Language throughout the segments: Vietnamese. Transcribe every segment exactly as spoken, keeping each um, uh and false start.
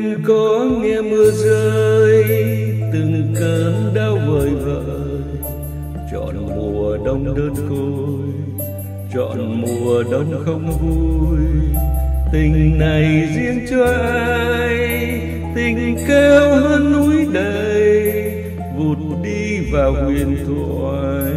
Em có nghe mưa rơi từng cơn đau vời vợi, chọn mùa đông đơn côi, chọn mùa đông không vui. Tình này riêng cho ai, tình cao hơn núi đầy, vụt đi vào huyền thoại.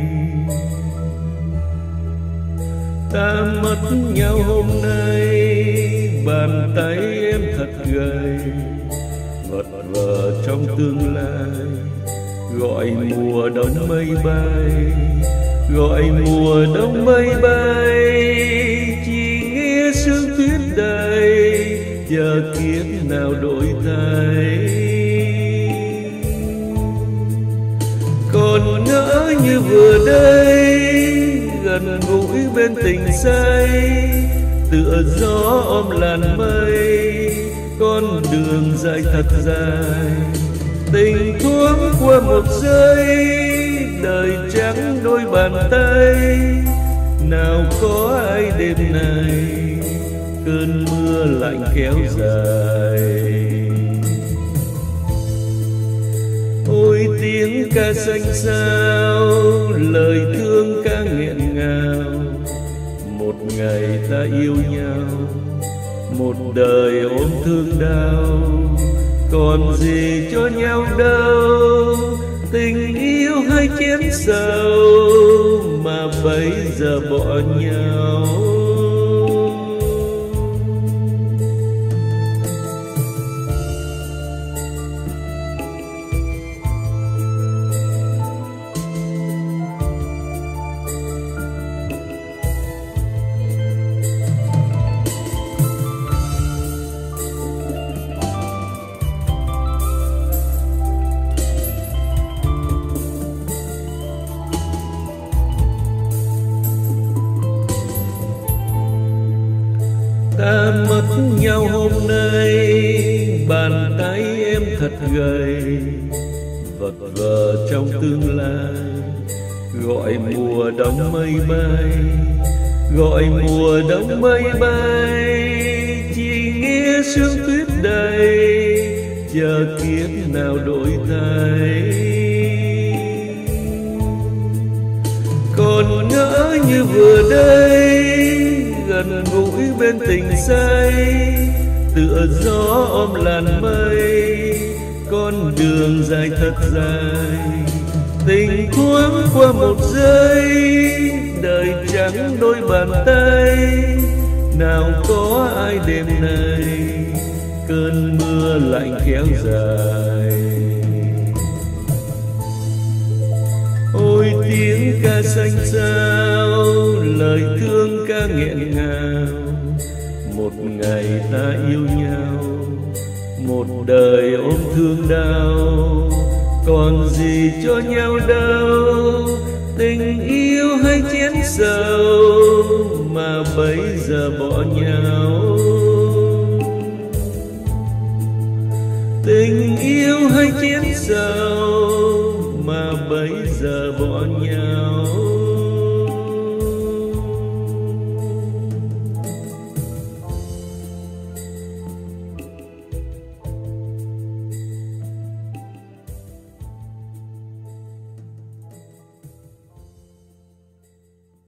Ta mất nhau hôm nay, bàn tay em thật gầy, vật vờ trong tương lai, gọi mùa đông mây bay, gọi mùa đông mây bay. Chỉ nghe sương tuyết đầy, chờ kiếp nào đổi thay. Còn ngỡ như vừa đây, gần gũi bên tình say, tựa gió ôm làn mây, con đường dài thật dài. Tình thoáng qua một giây, đời trắng đôi bàn tay. Nào có ai đêm nay, cơn mưa lạnh kéo dài. Ôi tiếng ca xanh xao, lời thương ca nghẹn ngào. Một ngày ta yêu nhau, một đời ôm thương đau. Còn gì cho nhau đâu, tình yêu hay chén sầu, mà bây giờ bỏ nhau. Ta mất nhau hôm nay, bàn tay em thật gầy, vật vờ trong tương lai, gọi mùa đông mây bay, gọi mùa đông mây bay. Chỉ nghe sương tuyết đầy, chờ kiếp nào đổi thay. Còn ngỡ như vừa đây, gần gũi bên tình say, tựa gió ôm làn mây, con đường dài thật dài. Tình thoáng qua một giây, đời trắng đôi bàn tay. Nào có ai đêm nay, cơn mưa lạnh kéo dài. Ôi tiếng ca xanh xao, lời thương ca nghẹn ngào. Một ngày ta yêu nhau, một đời ôm thương đau. Còn gì cho nhau đâu, tình yêu hay chén sầu, mà bây giờ bỏ nhau. Tình yêu hay chén sầu, mà bây giờ bỏ nhau.